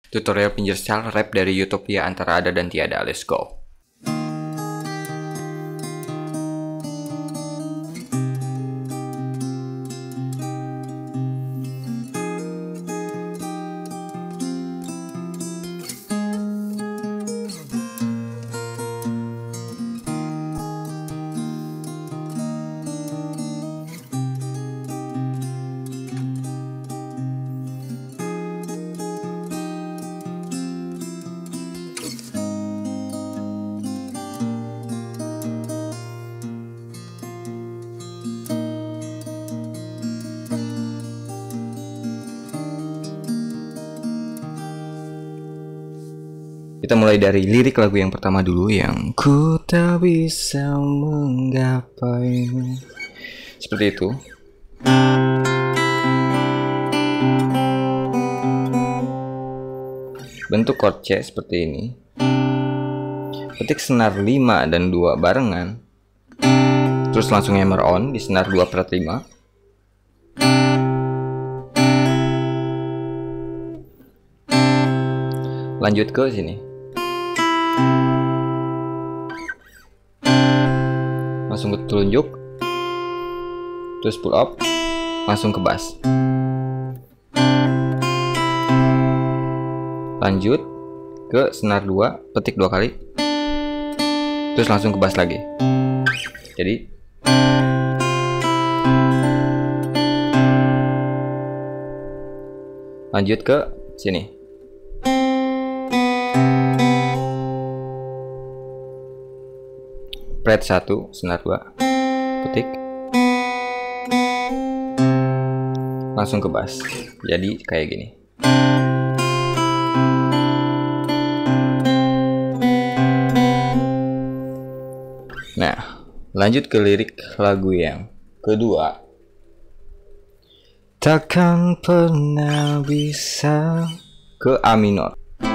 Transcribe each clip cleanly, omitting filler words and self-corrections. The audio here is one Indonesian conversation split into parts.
Tutorial fingerstyle rap dari Utopia antara ada dan tiada. Let's go. Kita mulai dari lirik lagu yang pertama dulu, yang ku tak bisa menggapaimu. Seperti itu. Bentuk chord C seperti ini. Ketik senar 5 dan 2 barengan. Terus langsung hammer on di senar 2/5. Lanjut ke sini. Langsung ke telunjuk, terus pull up, langsung ke bass. Lanjut ke senar 2, petik 2 kali, terus langsung ke bass lagi. Jadi lanjut ke sini. Fret 1, senar 2, petik, langsung ke bass. Jadi kayak gini. Nah, lanjut ke lirik lagu yang kedua. Takkan pernah bisa, ke A minor.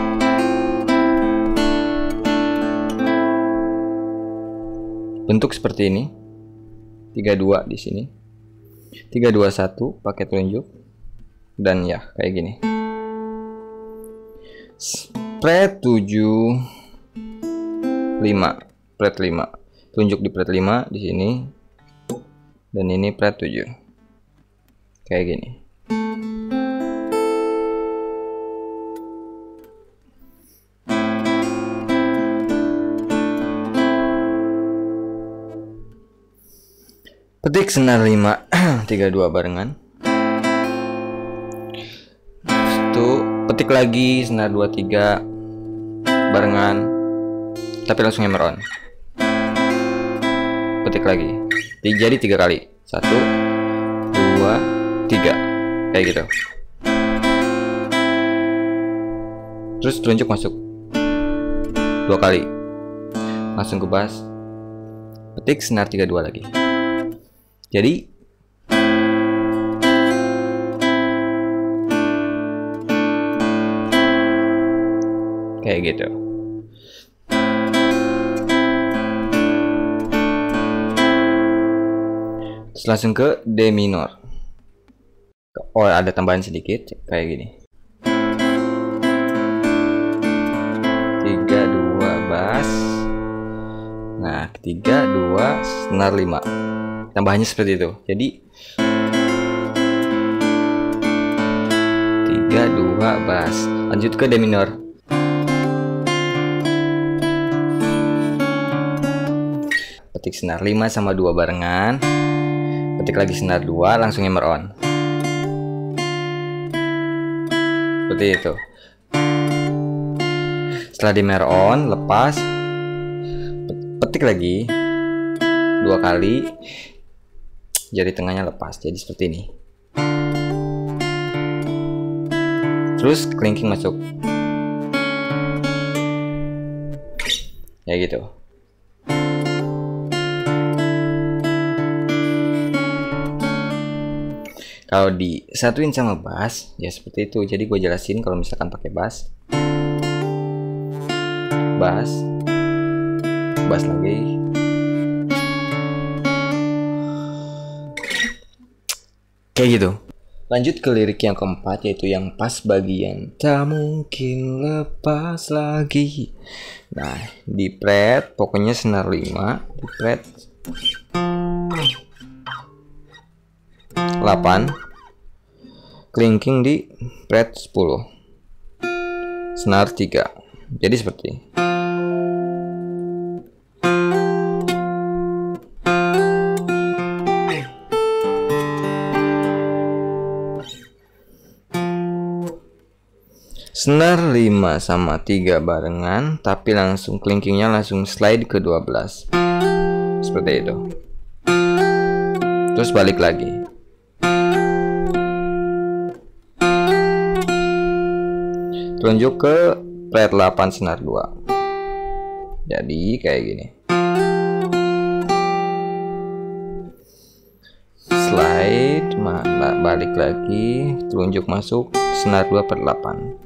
Bentuk seperti ini. 3-2 di sini. 3-2-1 pakai telunjuk. Dan ya, kayak gini. Fret 7 5, fret 5. Tunjuk di fret 5 di sini. Dan ini fret 7. Kayak gini. Petik senar 5 3-2 barengan. Itu petik lagi senar 2-3 barengan, tapi langsung hammer on. Petik lagi. Jadi 3 kali. 1 2 3. Kayak gitu. Terus telunjuk masuk 2 kali. Langsung ke bass. Petik senar 3-2 lagi. Jadi kayak gitu. Terus langsung ke D minor. Oh, ada tambahan sedikit kayak gini. 3-2 bass. Nah, 3-2 senar 5. Tambahannya seperti itu. Jadi 3-2 bass. Lanjut ke D minor. Petik senar 5 sama 2 barengan. Petik lagi senar 2, langsung hammer on. Seperti itu. Setelah di hammer on, lepas. Petik lagi 2 kali. Jari tengahnya lepas, jadi seperti ini. Terus clinking masuk. Ya gitu. Kalau disatuin sama bass, ya seperti itu. Jadi gue jelasin kalau misalkan pakai bass. Bass. Bass lagi. Kayak gitu. Lanjut ke lirik yang keempat, yaitu yang pas bagian tak mungkin lepas lagi. Nah, di fret pokoknya senar 5, di fret 8, kelingking di fret 10, senar 3. Jadi seperti ini. Senar 5 sama 3 barengan, tapi langsung kelingkingnya langsung slide ke 12. Seperti itu. Terus balik lagi. Tunjuk ke fret 8 senar 2. Jadi kayak gini. Slide, balik lagi, telunjuk masuk senar 2 per 8.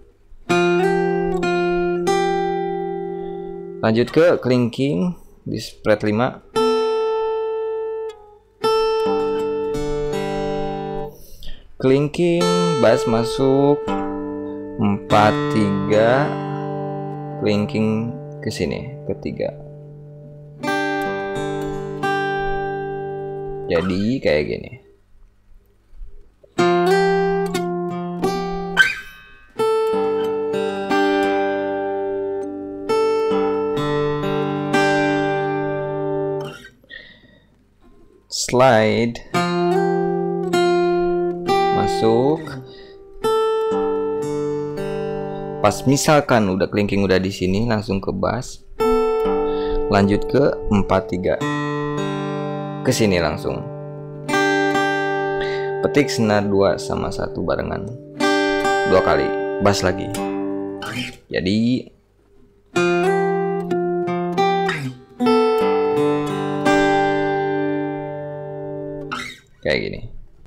Lanjut ke kelingking di fret 5. Kelingking, bass masuk 4-3, kelingking ke sini ke 3. Jadi kayak gini. Slide masuk. Pas misalkan udah kelingking udah di sini, langsung ke bass. Lanjut ke 4-3. Ke sini langsung. Petik senar 2 sama 1 barengan. 2 kali, bass lagi. Jadi kayak gini.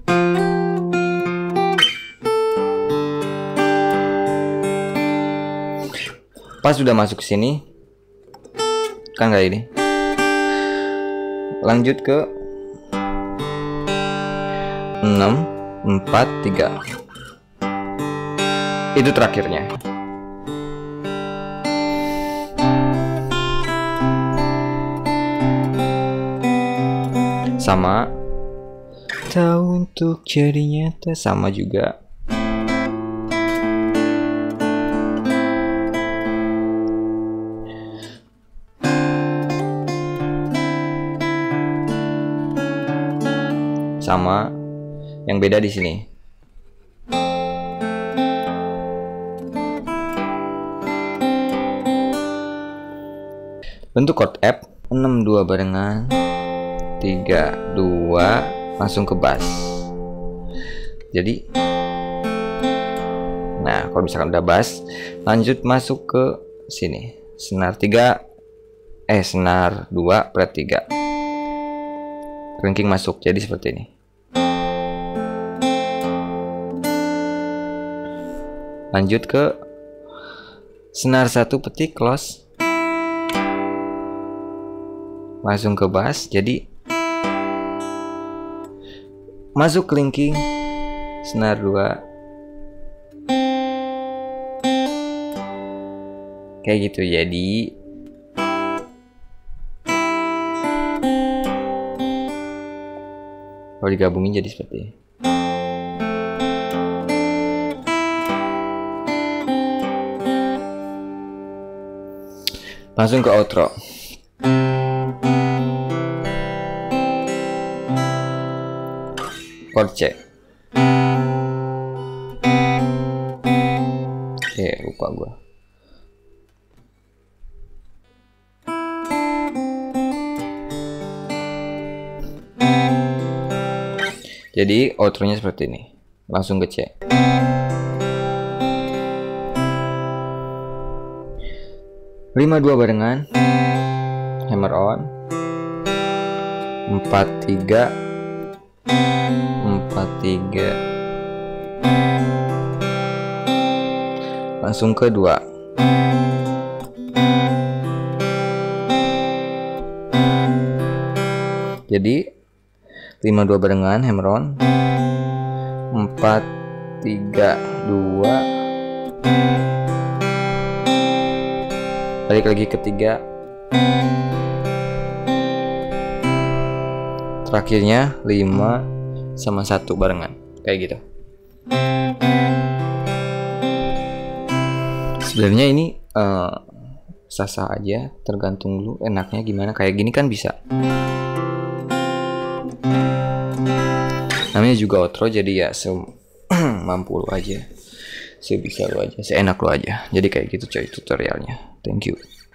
Pas sudah masuk sini, kan kayak ini. Lanjut ke 6-4-3. Itu terakhirnya. Sama. Tahu untuk jadi nyata, sama juga. Sama, yang beda di sini. Bentuk chord F 6-2 barengan, 3-2 langsung ke bass. Jadi, nah kalau misalkan udah bass, lanjut masuk ke sini, senar 3, senar 2 fret 3, kelingking masuk. Jadi seperti ini. Lanjut ke senar 1 petik close, langsung ke bass. Jadi masuk kelingking senar 2 kayak gitu. Jadi kalau digabungin jadi seperti ini. Langsung ke outro. Chord C. Lupa gua. Jadi outro-nya seperti ini. Langsung ke C. Lima dua barengan. Hammer on. 4-3 langsung ke 2. Jadi 5-2 barengan hammer on, 4 3 2, balik lagi ke 3, terakhirnya 5 sama 1 barengan kayak gitu. Sebenarnya ini sah-sah aja, tergantung lu enaknya gimana. Kayak gini kan bisa. Namanya juga outro, jadi ya mampu lu aja, sebisa lu aja, seenak lu aja. Jadi kayak gitu coy tutorialnya. Thank you.